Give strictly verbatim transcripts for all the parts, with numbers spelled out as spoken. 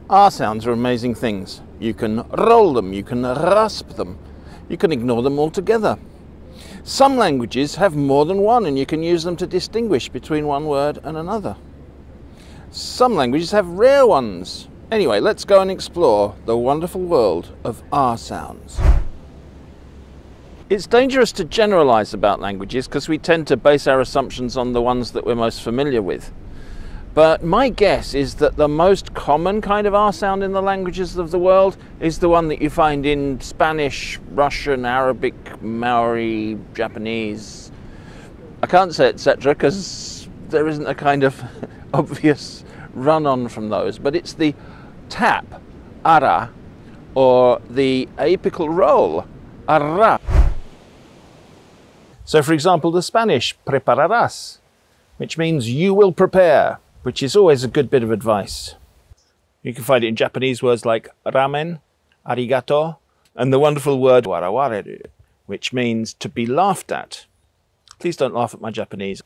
R sounds are amazing things. You can roll them, you can rasp them, you can ignore them altogether. Some languages have more than one and you can use them to distinguish between one word and another. Some languages have rare ones. Anyway, let's go and explore the wonderful world of R sounds. It's dangerous to generalize about languages because we tend to base our assumptions on the ones that we're most familiar with. But my guess is that the most common kind of R sound in the languages of the world is the one that you find in Spanish, Russian, Arabic, Maori, Japanese. I can't say et cetera because there isn't a kind of obvious run-on from those, but it's the tap, ara, or the apical roll, arra. So for example, the Spanish prepararás, which means you will prepare, which is always a good bit of advice. You can find it in Japanese words like ramen, arigato, and the wonderful word warawareru, which means to be laughed at. Please don't laugh at my Japanese.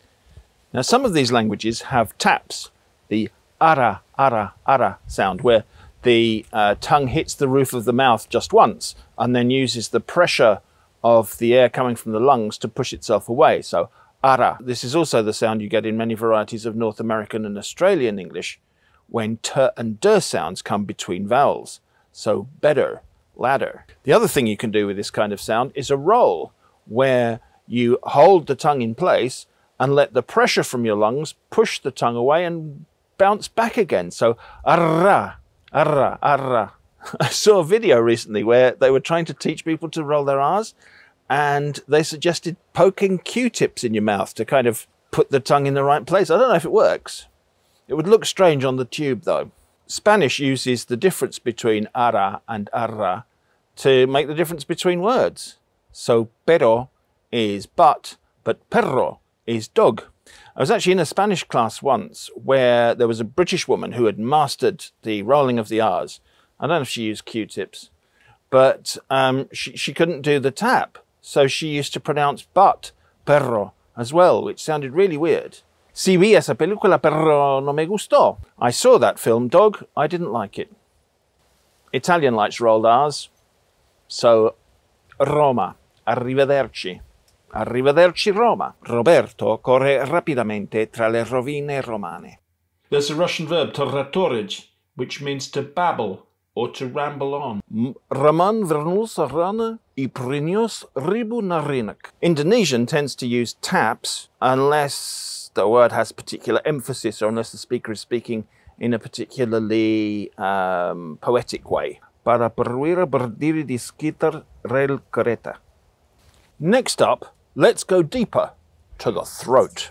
Now some of these languages have taps, the ara, ara, ara sound, where the uh, tongue hits the roof of the mouth just once and then uses the pressure of the air coming from the lungs to push itself away. So ara. This is also the sound you get in many varieties of North American and Australian English when t and d sounds come between vowels. So better, ladder. The other thing you can do with this kind of sound is a roll, where you hold the tongue in place and let the pressure from your lungs push the tongue away and bounce back again. So arra, arra, arra. I saw a video recently where they were trying to teach people to roll their R's, and they suggested poking Q-tips in your mouth to kind of put the tongue in the right place. I don't know if it works. It would look strange on the tube though. Spanish uses the difference between ara and arra to make the difference between words. So pero is but, but perro is dog. I was actually in a Spanish class once where there was a British woman who had mastered the rolling of the R's. I don't know if she used Q-tips, but um, she, she couldn't do the tap. So she used to pronounce but, perro, as well, which sounded really weird. Si vi esa película, pero no me gustó. I saw that film, dog. I didn't like it. Italian likes rolled R's. So, Roma, arrivederci. Arrivederci, Roma. Roberto corre rapidamente tra le rovine romane. There's a Russian verb, to ratorij, which means to babble or to ramble on. Raman vernus rana I prinios ribu na rinak. Indonesian tends to use taps unless the word has particular emphasis or unless the speaker is speaking in a particularly um, poetic way. Para perwira berdiri di sekitar rel kereta. Next up, let's go deeper to the throat.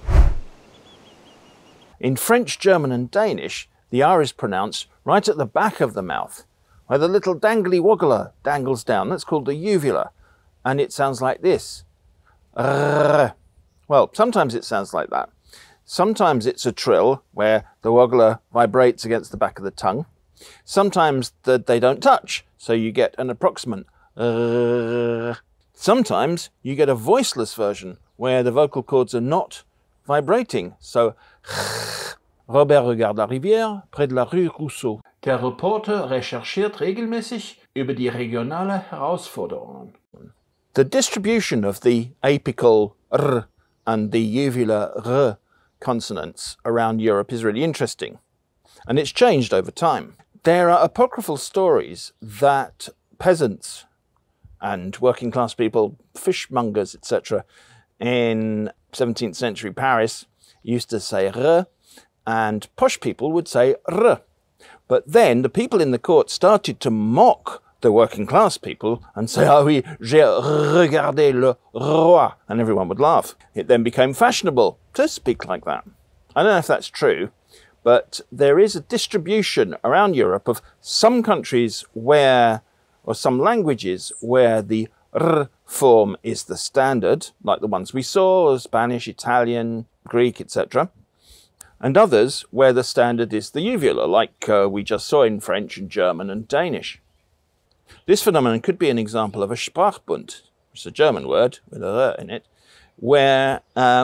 In French, German and Danish, the R is pronounced right at the back of the mouth, where the little dangly woggler dangles down. That's called the uvula, and it sounds like this. Rrr. Well, sometimes it sounds like that. Sometimes it's a trill, where the woggler vibrates against the back of the tongue. Sometimes the, they don't touch, so you get an approximant. Rrr. Sometimes you get a voiceless version, where the vocal cords are not vibrating, so Robert regarde la rivière près de la rue Rousseau. Der Reporter recherchiert regelmäßig über die regionale Herausforderungen. The distribution of the apical R and the uvular R consonants around Europe is really interesting, and it's changed over time. There are apocryphal stories that peasants and working class people, fishmongers, et cetera, in seventeenth century Paris used to say R, and posh people would say R. But then the people in the court started to mock the working class people and say, ah oui, j'ai regardé le roi, and everyone would laugh. It then became fashionable to speak like that. I don't know if that's true, but there is a distribution around Europe of some countries where, or some languages where the R form is the standard, like the ones we saw, Spanish, Italian, Greek, et cetera, and others where the standard is the uvular, like uh, we just saw in French and German and Danish. This phenomenon could be an example of a Sprachbund, which is a German word with a R in it, where um,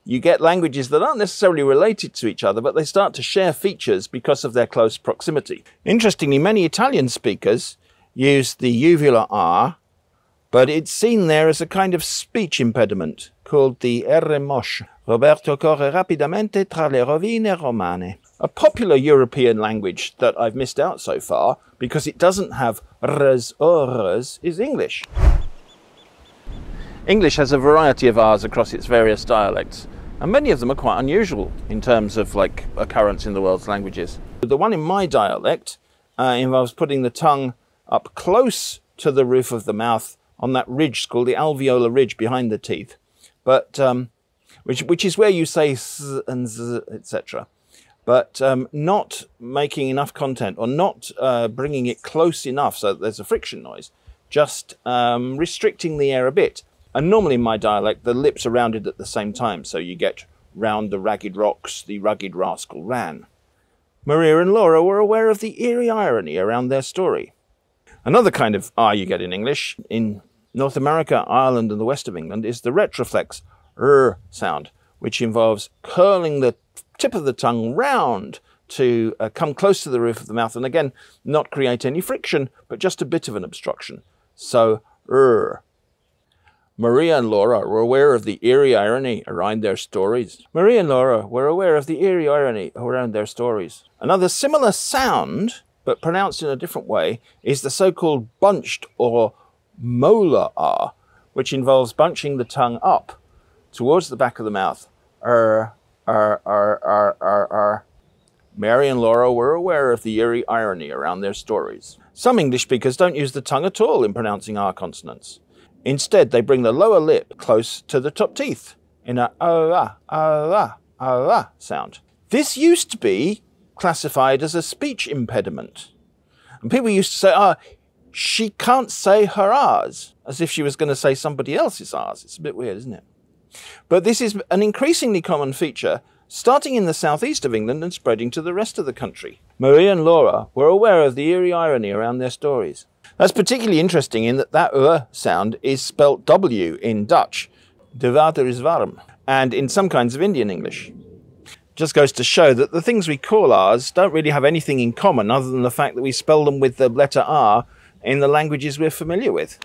you get languages that aren't necessarily related to each other, but they start to share features because of their close proximity. Interestingly, many Italian speakers use the uvular R, but it's seen there as a kind of speech impediment called the R moche. Roberto corre rapidamente tra le rovine romane. A popular European language that I've missed out so far, because it doesn't have Rs or Rs, is English. English has a variety of R's across its various dialects, and many of them are quite unusual in terms of like occurrence in the world's languages. The one in my dialect uh, involves putting the tongue up close to the roof of the mouth on that ridge called the alveolar ridge behind the teeth, but um, which, which is where you say s and z, et cetera. But um, not making enough content, or not uh, bringing it close enough so that there's a friction noise, just um, restricting the air a bit. And normally in my dialect, the lips are rounded at the same time, so you get round the ragged rocks, the rugged rascal ran. Maria and Laura were aware of the eerie irony around their story. Another kind of R you get in English, in North America, Ireland and the west of England, is the retroflex R sound, which involves curling the tip of the tongue round to uh, come close to the roof of the mouth, and again, not create any friction, but just a bit of an obstruction. So, R. Maria and Laura were aware of the eerie irony around their stories. Maria and Laura were aware of the eerie irony around their stories. Another similar sound, but pronounced in a different way, is the so-called bunched or molar R, which involves bunching the tongue up towards the back of the mouth. R, R, R, R, R, R. Mary and Laura were aware of the eerie irony around their stories. Some English speakers don't use the tongue at all in pronouncing R consonants. Instead, they bring the lower lip close to the top teeth in a ah, ah, ah sound. This used to be classified as a speech impediment. And people used to say, ah, she can't say her R's, as if she was going to say somebody else's R's. It's a bit weird, isn't it? But this is an increasingly common feature, starting in the southeast of England and spreading to the rest of the country. Maria and Laura were aware of the eerie irony around their stories. That's particularly interesting in that that uh sound is spelt W in Dutch, de water is warm, and in some kinds of Indian English. Just goes to show that the things we call R's don't really have anything in common other than the fact that we spell them with the letter R in the languages we're familiar with.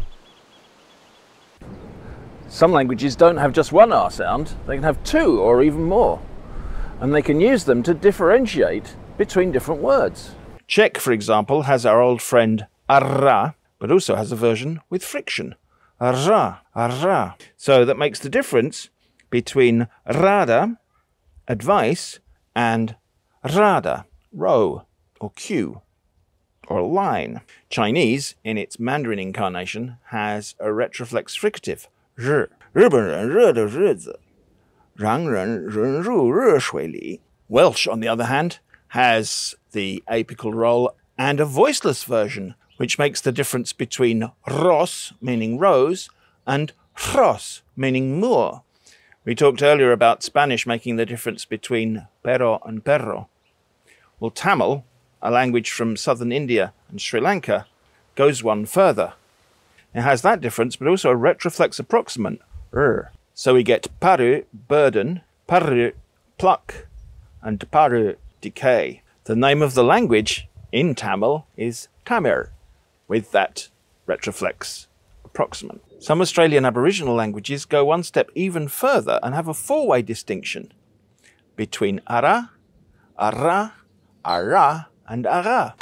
Some languages don't have just one R sound, they can have two or even more, and they can use them to differentiate between different words. Czech, for example, has our old friend arra, but also has a version with friction. Arra, arra. So that makes the difference between rada, advice, and rada, row, or cue, or line. Chinese, in its Mandarin incarnation, has a retroflex fricative, R. Welsh, on the other hand, has the apical roll and a voiceless version, which makes the difference between ros, meaning rose, and hros, meaning moor. We talked earlier about Spanish making the difference between pero and perro. Well, Tamil, a language from southern India and Sri Lanka, goes one further. It has that difference, but also a retroflex approximant, r. So we get paru, burden, paru, pluck, and paru, decay. The name of the language in Tamil is Tamir, with that retroflex approximant. Some Australian Aboriginal languages go one step even further and have a four-way distinction between ara, ara, ara, and ara.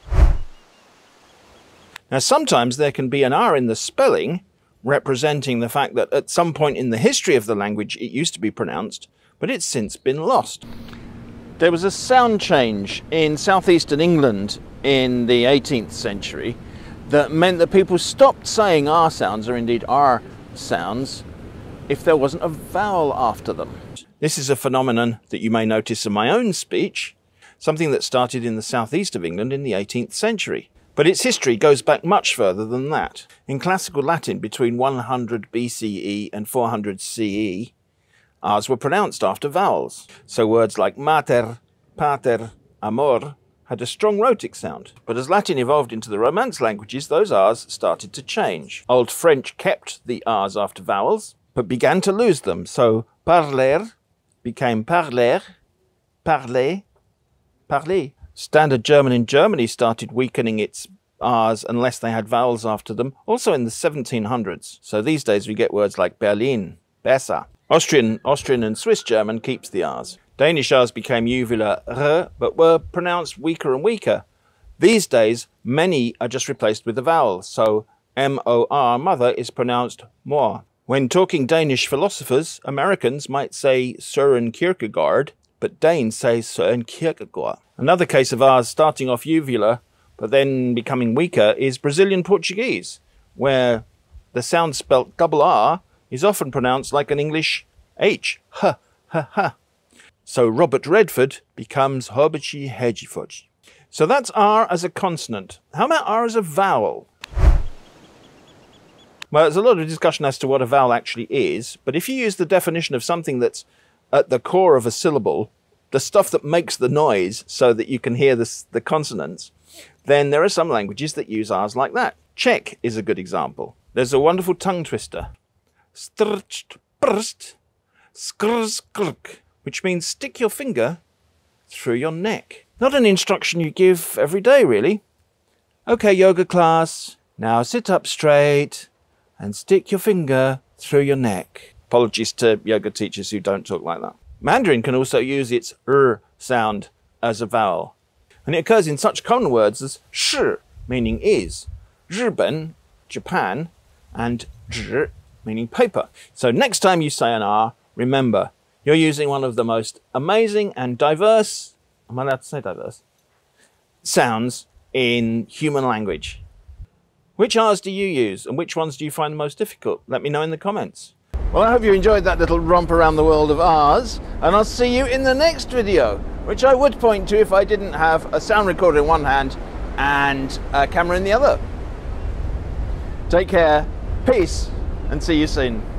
Now, sometimes there can be an R in the spelling, representing the fact that at some point in the history of the language it used to be pronounced, but it's since been lost. There was a sound change in southeastern England in the eighteenth century that meant that people stopped saying R sounds, or indeed R sounds, if there wasn't a vowel after them. This is a phenomenon that you may notice in my own speech, something that started in the southeast of England in the eighteenth century. But its history goes back much further than that. In classical Latin between one hundred B C E and four hundred C E, R's were pronounced after vowels. So words like mater, pater, amor had a strong rhotic sound. But as Latin evolved into the Romance languages, those R's started to change. Old French kept the R's after vowels, but began to lose them. So parler, became parler, parler, parler. Standard German in Germany started weakening its R's unless they had vowels after them, also in the seventeen hundreds. So these days we get words like Berlin, besser. Austrian, Austrian and Swiss German keeps the R's. Danish R's became Uvular R, but were pronounced weaker and weaker. These days, many are just replaced with the vowel, so M O R, mother, is pronounced mor. When talking Danish philosophers, Americans might say Søren Kierkegaard, but Danes say Søren Kierkegaard. Another case of R's starting off uvular, but then becoming weaker, is Brazilian Portuguese, where the sound spelt double R is often pronounced like an English H, ha, ha, ha. So Robert Redford becomes Hobbitchi Hedgefudge. So that's R as a consonant. How about R as a vowel? Well, there's a lot of discussion as to what a vowel actually is, but if you use the definition of something that's at the core of a syllable, the stuff that makes the noise so that you can hear this, the consonants, then there are some languages that use R's like that. Czech is a good example. There's a wonderful tongue twister, strcht, prst, skrsk, which means stick your finger through your neck. Not an instruction you give every day, really. Okay, yoga class, now sit up straight and stick your finger through your neck. Apologies to yoga teachers who don't talk like that. Mandarin can also use its R sound as a vowel. And it occurs in such common words as shi, meaning is, Riben, Japan, and zhi, meaning paper. So next time you say an R, remember, you're using one of the most amazing and diverse, am I allowed to say diverse, sounds in human language. Which R's do you use and which ones do you find the most difficult? Let me know in the comments. Well, I hope you enjoyed that little romp around the world of R's, and I'll see you in the next video, which I would point to if I didn't have a sound recorder in one hand and a camera in the other. Take care, peace, and see you soon.